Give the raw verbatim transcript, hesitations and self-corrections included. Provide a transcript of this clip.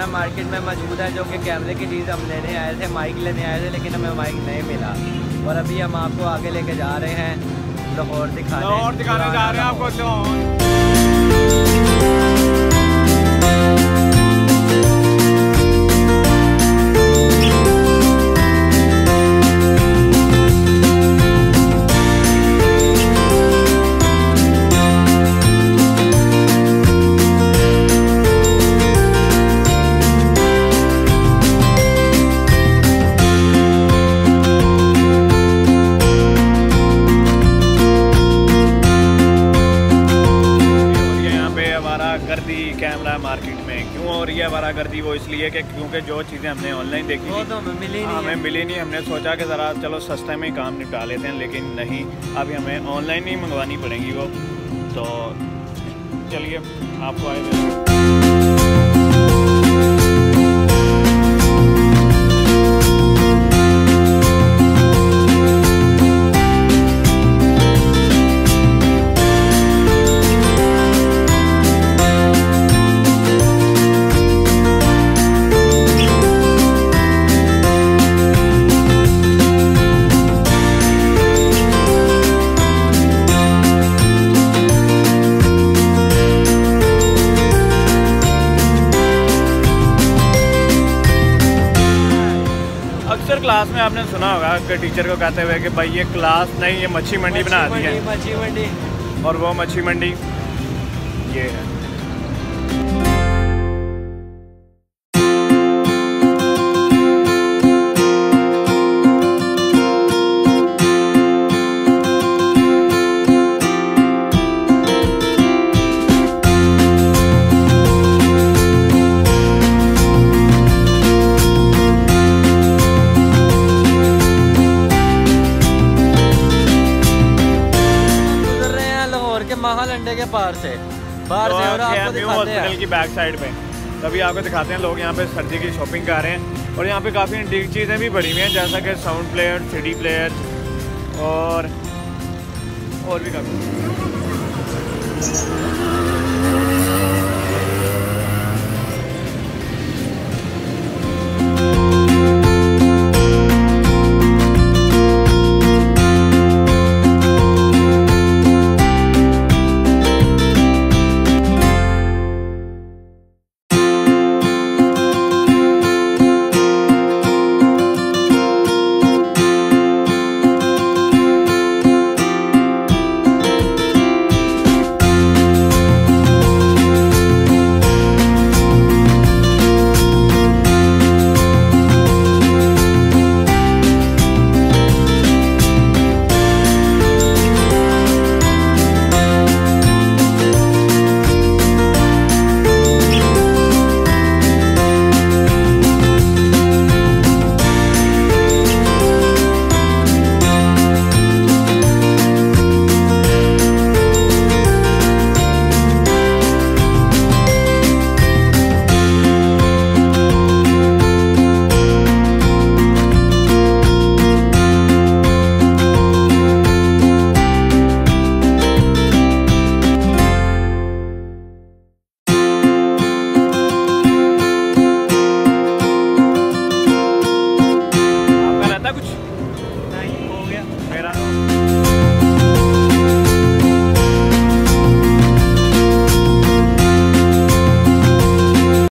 Market में मौजूद है जो कि कैमरे की चीज़ हम लेने आए थे, माइक लेने आए थे, लेकिन हमें माइक नहीं मिला। और अभी हम आपको आगे लेके जा रहे हैं, लाहौर दिखाने लाहौर दिखाने जा रहे हैं आपको लाहौर। कैमरा मार्केट में क्यों हो रही है आवारागर्दी? वो इसलिए कि क्योंकि जो चीज़ें हमने ऑनलाइन देखी वो तो हमें मिली नहीं, हमें मिली नहीं। हमने सोचा कि ज़रा चलो सस्ते में ही काम निपटा लेते हैं, लेकिन नहीं, अभी हमें ऑनलाइन ही मंगवानी पड़ेंगी वो। तो चलिए आपको आए क्लास में आपने सुना होगा कि टीचर को कहते हुए कि भाई ये क्लास नहीं, ये मच्छी मंडी बना दी है। मच्छी मंडी, और वो मच्छी मंडी ये है। महालंडे के पार से बाहर से और आपको दिखाते हैं हॉस्पिटल की बैक साइड पे। तभी आपको दिखाते हैं, लोग यहाँ पे सर्दी की शॉपिंग कर रहे हैं। और यहाँ पे काफ़ी एंटीक चीज़ें भी पड़ी हुई हैं, जैसा कि साउंड प्लेयर, सीडी प्लेयर और और भी काफ़ी।